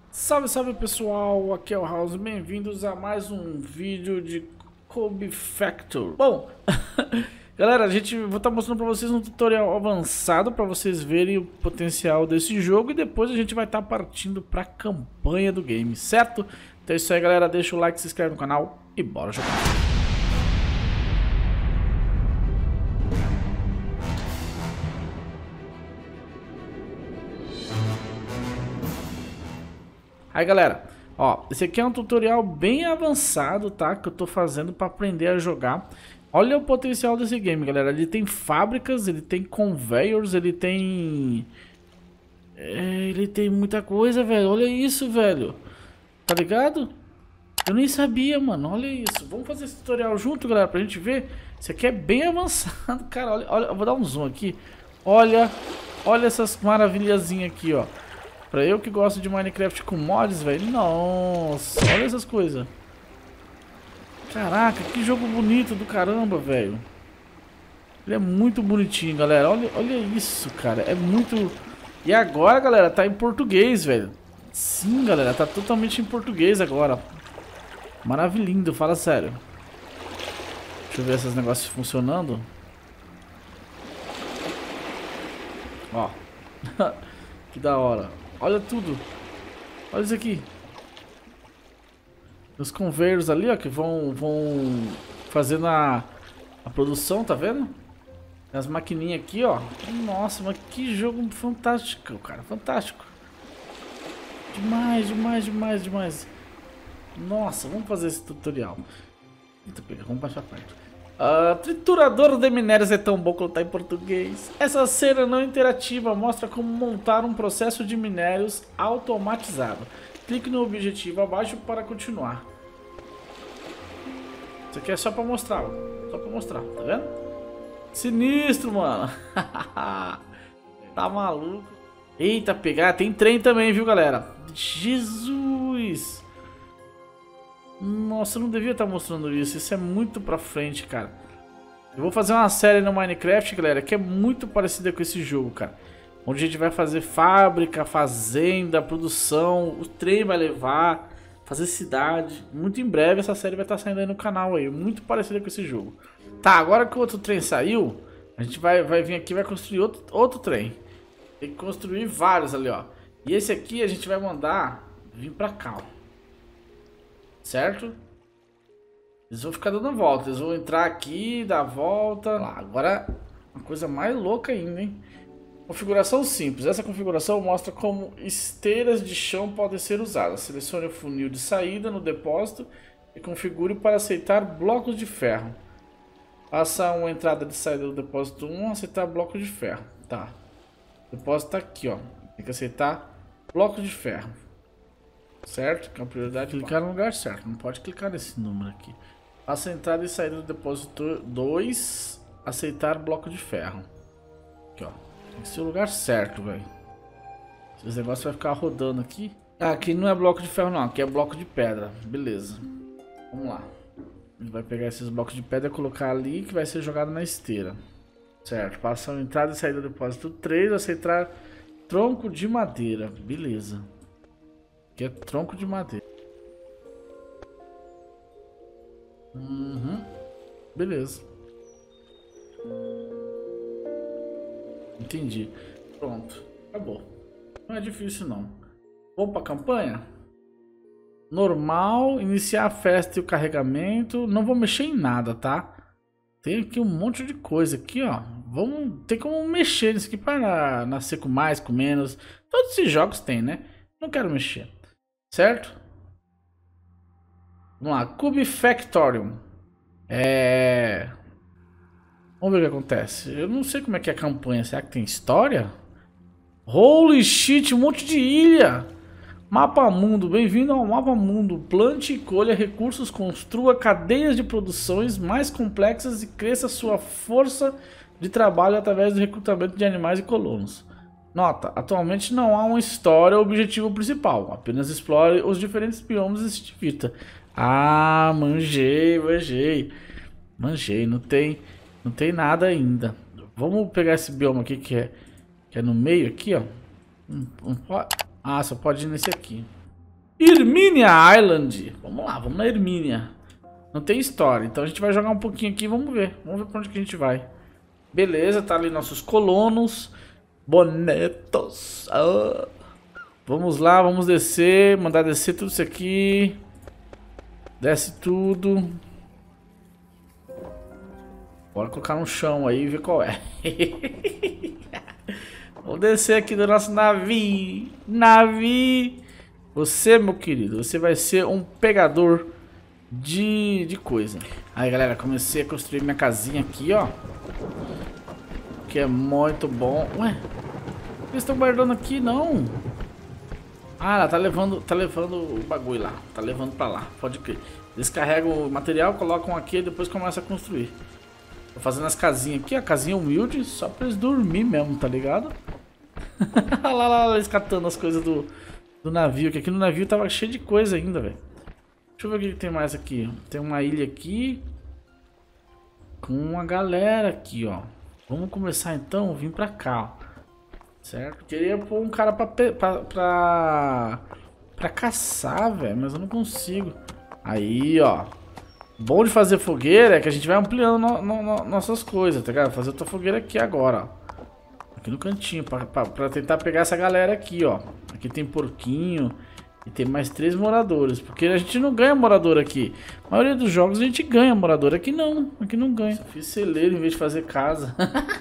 Salve, salve pessoal, aqui é o House, bem-vindos a mais um vídeo de Kobe Factor. Bom, galera, vou estar mostrando para vocês um tutorial avançado para vocês verem o potencial desse jogo e depois a gente vai estar partindo para a campanha do game, certo? Então é isso aí, galera, deixa o like, se inscreve no canal e bora jogar. Aí galera, ó, esse aqui é um tutorial bem avançado, tá? Que eu tô fazendo para aprender a jogar. Olha o potencial desse game, galera. Ele tem fábricas, ele tem conveyors, ele tem muita coisa, velho. Olha isso, velho. Tá ligado? Eu nem sabia, mano. Olha isso. Vamos fazer esse tutorial junto, galera, pra gente ver. Esse aqui é bem avançado, cara. Olha, eu vou dar um zoom aqui. Olha essas maravilhazinhas aqui, ó. Pra eu que gosto de Minecraft com mods, velho. Nossa, olha essas coisas. Caraca, que jogo bonito do caramba, velho. Ele é muito bonitinho, galera. Olha isso, cara. É muito... E agora, galera, tá em português, velho. Sim, galera, tá totalmente em português agora. Maravilhindo, fala sério. Deixa eu ver esses negócios funcionando. Ó. Que da hora. Olha tudo. Olha isso aqui. Os conveyors ali, ó, que vão fazendo a produção, tá vendo? As maquininhas aqui, ó. Nossa, mas que jogo fantástico, cara. Fantástico. Demais, demais, demais, demais. Nossa, vamos fazer esse tutorial. Eita, pega, vamos baixar perto. Triturador de minérios é tão bom quanto tá em português. Essa cena não interativa mostra como montar um processo de minérios automatizado. Clique no objetivo abaixo para continuar. Isso aqui é só pra mostrar, ó. Só pra mostrar, tá vendo? Sinistro, mano. Tá maluco. Eita, pegar. Tem trem também, viu, galera? Jesus. Nossa, eu não devia estar mostrando isso. Isso é muito pra frente, cara. Eu vou fazer uma série no Minecraft, galera, que é muito parecida com esse jogo, cara. Onde a gente vai fazer fábrica, fazenda, produção. O trem vai levar, fazer cidade. Muito em breve essa série vai estar saindo aí no canal aí. Muito parecida com esse jogo. Tá, agora que o outro trem saiu, a gente vai vir aqui e vai construir outro trem. Tem que construir vários ali, ó. E esse aqui a gente vai mandar vir pra cá, ó. Certo? Eles vão ficar dando volta. Eles vão entrar aqui, dar a volta. Agora, uma coisa mais louca ainda, hein? Configuração simples. Essa configuração mostra como esteiras de chão podem ser usadas. Selecione o funil de saída no depósito e configure para aceitar blocos de ferro. Faça uma entrada de saída do depósito 1, aceitar blocos de ferro. Tá. O depósito tá aqui, ó. Tem que aceitar blocos de ferro. Certo? Com a prioridade de clicar no lugar certo. Não pode clicar nesse número aqui. Faça a entrada e saída do depósito 2. Aceitar bloco de ferro. Aqui, ó. Tem que ser o lugar certo, velho. Esse negócio vai ficar rodando aqui. Ah, aqui não é bloco de ferro, não. Aqui é bloco de pedra. Beleza. Vamos lá. Ele vai pegar esses blocos de pedra e colocar ali, que vai ser jogado na esteira. Certo. Faça a entrada e saída do depósito 3. Aceitar tronco de madeira. Beleza. Aqui é tronco de madeira. Beleza. Entendi. Pronto. Acabou. Não é difícil não. Vamos para a campanha? Normal. Iniciar a festa e o carregamento. Não vou mexer em nada, tá? Tem aqui um monte de coisa aqui, ó. Vamos ter como mexer nisso aqui para nascer com mais, com menos. Todos esses jogos tem, né? Não quero mexer. Certo? Vamos lá, Kobe Factorium. Vamos ver o que acontece. Eu não sei como é que é a campanha. Será que tem história? Holy shit, um monte de ilha. Mapa mundo, bem-vindo ao mapa mundo. Plante e colha recursos, construa cadeias de produções mais complexas e cresça sua força de trabalho através do recrutamento de animais e colonos. Nota, atualmente não há uma história ou objetivo principal, apenas explore os diferentes biomas e se divirta. Ah, manjei, não tem nada ainda. Vamos pegar esse bioma aqui que é no meio aqui, ó. Ah, só pode ir nesse aqui. Hermínia Island. Vamos lá, vamos na Hermínia. Não tem história, então a gente vai jogar um pouquinho aqui e vamos ver. Vamos ver pra onde que a gente vai. Beleza, tá ali nossos colonos. Bonetos. Ah. Vamos lá, vamos descer. Mandar descer tudo isso aqui. Desce tudo. Bora colocar no chão aí e ver qual é. Vamos descer aqui do nosso navio. Você, meu querido, você vai ser um pegador de coisa. Aí, galera, comecei a construir minha casinha aqui, ó. Que é muito bom. Ué, eles estão guardando aqui, não. Ah, ela tá levando o bagulho lá. Tá levando pra lá, pode crer. Eles carregam o material, colocam aqui e depois começam a construir. Tô fazendo as casinhas aqui, a casinha humilde, só pra eles dormir mesmo, tá ligado? Olha lá, eles catando as coisas do navio, que aqui no navio tava cheio de coisa ainda, velho. Deixa eu ver o que tem mais aqui. Tem uma ilha aqui com uma galera aqui, ó. Vamos começar então, vim pra cá, ó. Certo? Queria pôr um cara pra caçar, velho, mas eu não consigo. Aí, ó. Bom de fazer fogueira é que a gente vai ampliando nossas coisas, tá ligado? Vou fazer outra fogueira aqui agora, ó. Aqui no cantinho, pra tentar pegar essa galera aqui, ó. Aqui tem porquinho. E tem mais 3 moradores. Porque a gente não ganha morador aqui. A maioria dos jogos a gente ganha morador. Aqui não. Aqui não ganha. Só fiz celeiro em vez de fazer casa.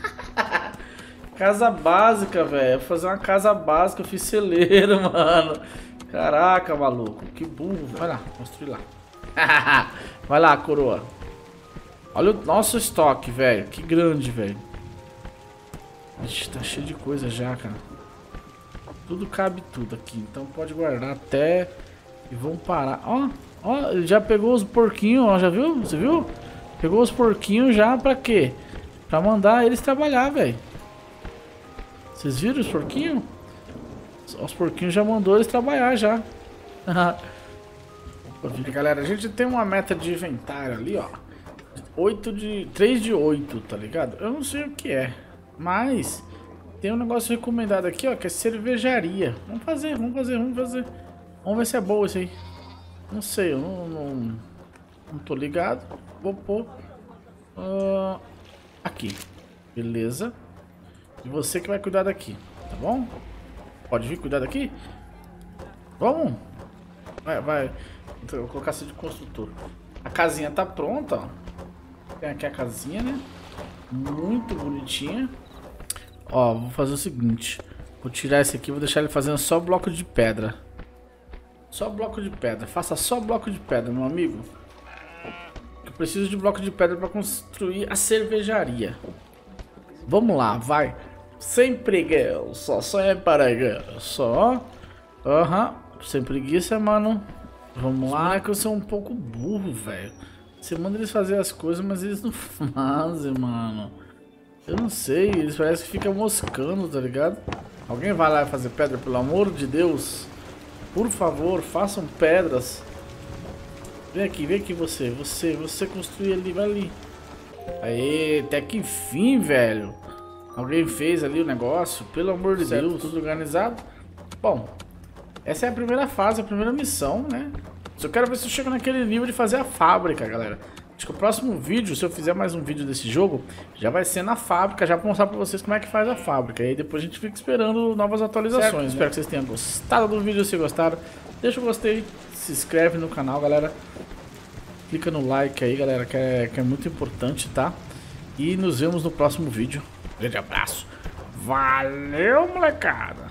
Casa básica, velho. Vou fazer uma casa básica. Eu fiz celeiro, mano. Caraca, maluco. Que burro. Vai lá, construir lá. Vai lá, coroa. Olha o nosso estoque, velho. Que grande, velho. Ixi, tá cheio de coisa já, cara. Tudo cabe tudo aqui. Então pode guardar até. E vamos parar. Ó, ó, ele já pegou os porquinhos, ó. Já viu? Você viu? Pegou os porquinhos já pra quê? Pra mandar eles trabalhar, velho. Vocês viram os porquinhos? Os porquinhos já mandou eles trabalhar já. Galera, a gente tem uma meta de inventário ali, ó. 3 de 8, tá ligado? Eu não sei o que é. Mas tem um negócio recomendado aqui, ó, que é cervejaria. Vamos fazer. Vamos ver se é boa isso aí. Não sei, eu não tô ligado. Vou pôr aqui. Beleza. E você que vai cuidar daqui, tá bom? Pode vir cuidar daqui? Vamos. Vai. Então, eu vou colocar assim de construtor. A casinha tá pronta, ó. Tem aqui a casinha, né? Muito bonitinha. Ó, vou fazer o seguinte. Vou tirar esse aqui, vou deixar ele fazendo só bloco de pedra. Só bloco de pedra. Faça só bloco de pedra, meu amigo. Eu preciso de bloco de pedra para construir a cervejaria. Vamos lá, vai. Sem preguiça, só é preguiça. Aham, sem preguiça, mano. Vamos lá. É que eu sou um pouco burro, velho. Você manda eles fazer as coisas, mas eles não fazem, mano. Eu não sei, eles parecem que ficam moscando, tá ligado? Alguém vai lá fazer pedra, pelo amor de Deus. Por favor, façam pedras. Vem aqui você. Você construir ali, vai ali. Aê, até que enfim, velho. Alguém fez ali o negócio, pelo amor de Deus, tudo organizado. Bom, essa é a primeira fase, a primeira missão, né? Só quero ver se eu chego naquele nível de fazer a fábrica, galera. Acho que o próximo vídeo, se eu fizer mais um vídeo desse jogo, já vai ser na fábrica, já pra mostrar pra vocês como é que faz a fábrica. E aí depois a gente fica esperando novas atualizações, né? Espero que vocês tenham gostado do vídeo. Se gostaram, deixa o gostei, se inscreve no canal, galera. Clica no like aí, galera, que é muito importante, tá? E nos vemos no próximo vídeo. Grande abraço. Valeu, molecada!